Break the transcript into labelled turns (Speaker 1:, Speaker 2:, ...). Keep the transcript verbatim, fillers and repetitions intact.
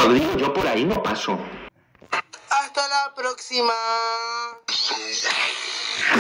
Speaker 1: Rodrigo, yo por ahí no paso.
Speaker 2: Hasta la próxima.